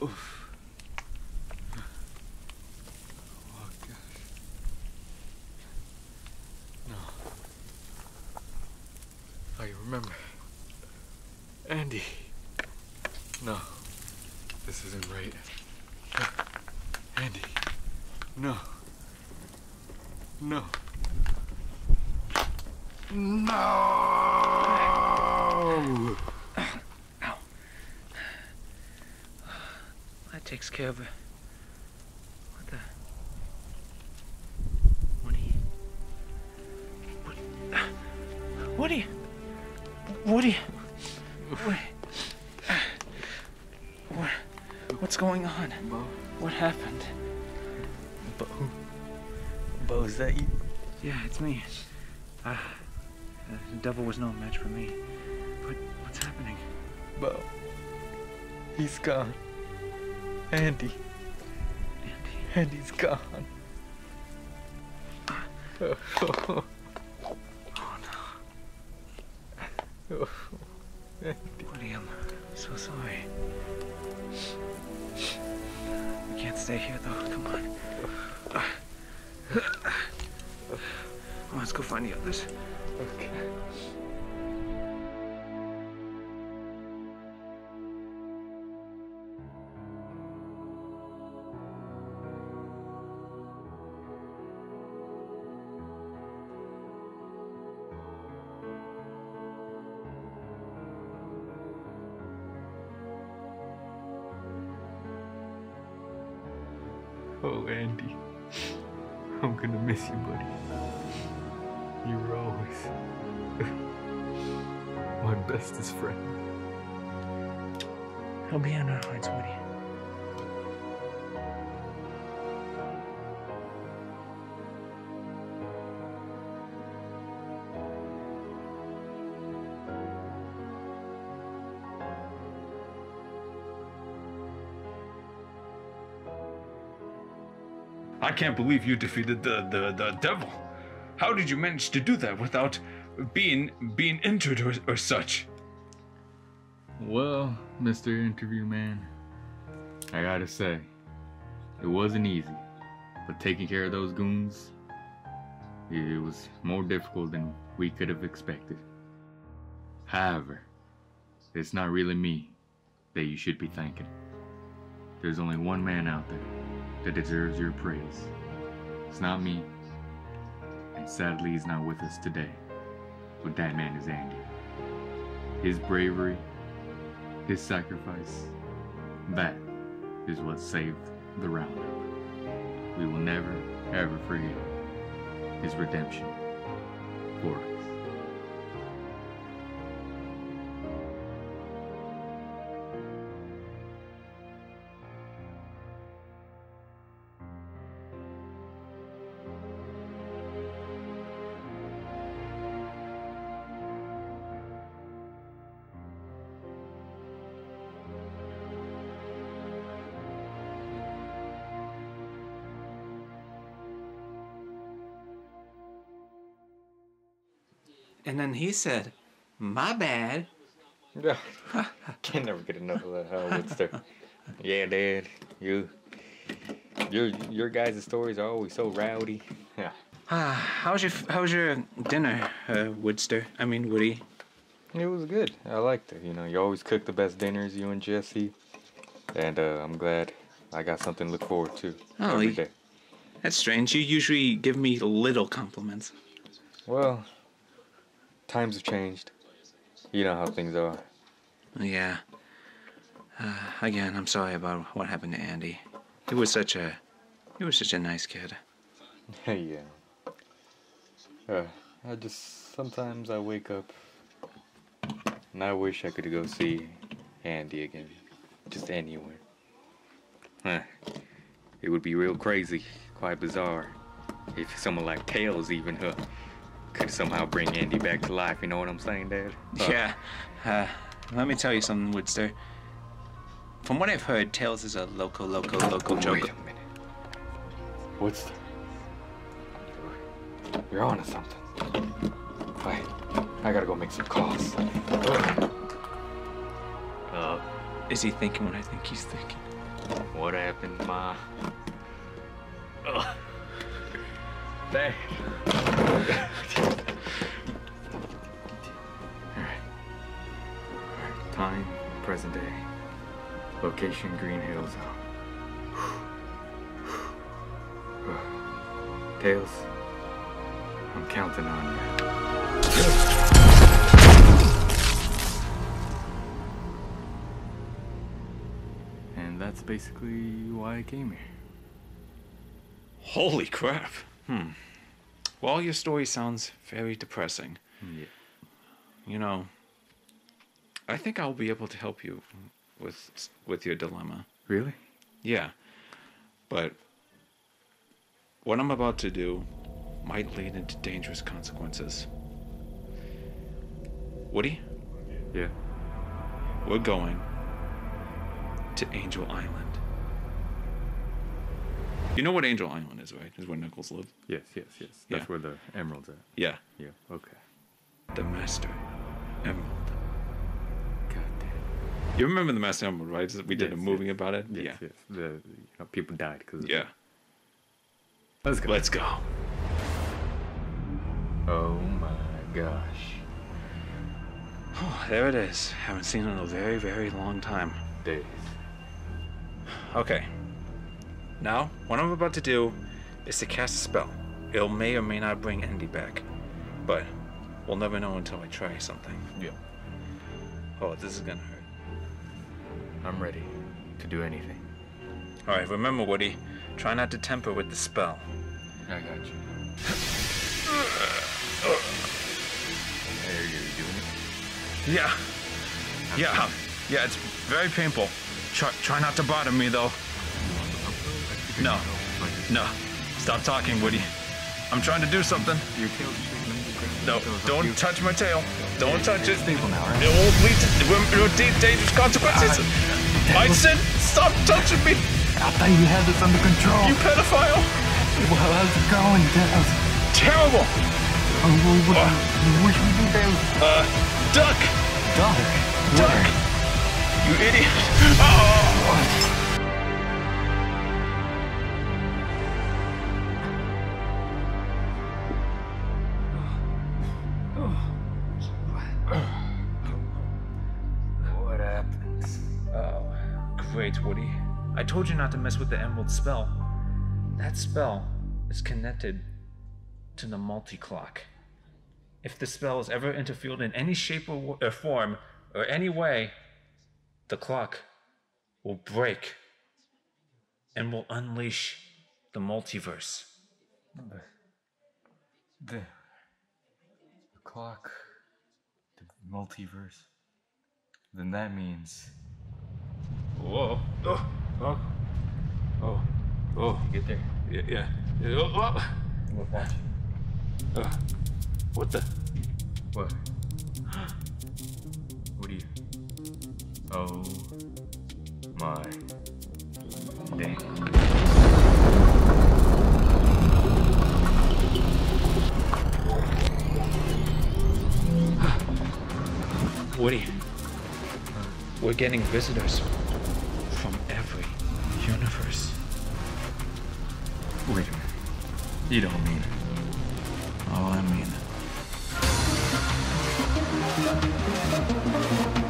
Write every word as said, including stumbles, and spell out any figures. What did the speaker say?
Oof. Oh, gosh. No. I remember. Andy. No. This isn't right. Andy. No. No. No! Ow. That takes care of it. What the? Woody? What? Woody? Woody? Woody? What? What's going on? Bo? What happened? Bo? Bo, is that you? Yeah, it's me. Ah, uh, the devil was no match for me. But what's happening? Bo. He's gone. Andy. Andy. Andy's gone. Oh, Oh no. oh, Andy. Woody, I'm so sorry. We can't stay here though. Come on. Come on, let's go find the others. Okay. Oh, Andy. I'm gonna miss you, buddy. You were always my bestest friend. He'll be in our hearts, Woody. I can't believe you defeated the, the, the devil. How did you manage to do that without being being injured or, or such? Well, Mister Interview Man, I gotta say, it wasn't easy, but taking care of those goons, it was more difficult than we could have expected. However, it's not really me that you should be thanking. There's only one man out there that deserves your praise. It's not me, and sadly he's not with us today, but that man is Andy. His bravery, his sacrifice, that is what saved the Roundup. We will never, ever forget his redemption for us. And then he said, "My bad." Yeah, can't never get enough of that, huh, Woodster? Yeah, Dad, you, your, your guys' stories are always so rowdy. Yeah. Ah, how's your how's your dinner, uh, Woodster? I mean Woody. It was good. I liked it. You know, you always cook the best dinners, you and Jesse. And uh, I'm glad I got something to look forward to Oh, every he- day. That's strange. You usually give me little compliments. Well, times have changed. You know how things are. Yeah. Uh, again, I'm sorry about what happened to Andy. He was such a, he was such a nice kid. Yeah. Uh, I just, sometimes I wake up and I wish I could go see Andy again. Just anywhere. Huh. It would be real crazy, quite bizarre, if someone like Tails even uh, could somehow bring Andy back to life, you know what I'm saying, Dad? Uh, Yeah. Uh, let me tell you something, Woodster. From what I've heard, Tails is a loco, loco, loco Wait joker. a minute. What's the... You're on to something. Wait, I gotta go make some calls. Uh, is he thinking what I think he's thinking? What happened, Ma? Ugh. Dad. Alright. Alright. Time, present day. Location, Green Hill Zone. Tails, I'm counting on you. And that's basically why I came here. Holy crap. Hmm. Well, your story sounds very depressing. Yeah. You know, I think I'll be able to help you with with your dilemma. Really? Yeah. But what I'm about to do might lead into dangerous consequences. Woody? Yeah. We're going to Angel Island. You know what Angel Island is, right? Is where Nichols live? Yes, yes, yes. That's Yeah. where the emerald's at. Yeah. Yeah, okay. The Master Emerald. God damn. You remember the Master Emerald, right? We did Yes, a movie yes. about it? Yes, Yeah. yes. The, you know, people died because of Yeah. it. Let's go. Let's go. Oh my gosh. Oh, there it is. Haven't seen it in a very, very long time. Days. Okay. Now, what I'm about to do is to cast a spell. It may or may not bring Andy back, but we'll never know until I try something. Yeah. Oh, this is gonna hurt. I'm ready to do anything. Alright, remember, Woody, try not to temper with the spell. I got you. There you doing it. Yeah. Yeah. Yeah, it's very painful. Try, try not to bother me, though. No. No. Stop talking, Woody. I'm trying to do something. Your tail's shaking. No, don't touch my tail. Don't touch it. Stable now, right? It will lead to it will- it will lead to dangerous consequences. I said, stop touching me, I thought you had this under control. you pedophile. Well, how's it going, Tails? Terrible. Oh, what, what, what should we do, Tails? Uh, duck. Duck. Duck. You idiot. Oh. What happened? Oh, great, Woody. I told you not to mess with the Emerald spell. That spell is connected to the MultiClock. If the spell is ever interfered in any shape or, or form, or any way, the clock will break and will unleash the multiverse. The, the, the clock, the multiverse. Then that means. Whoa. Oh. Oh. Oh. Oh. Get there. Yeah. Yeah. yeah. Oh. Oh. We're watching. Uh, what the? What? What do you? Oh my damn. Woody, we're getting visitors from every universe. Wait a minute. You don't mean it. Oh, I mean it.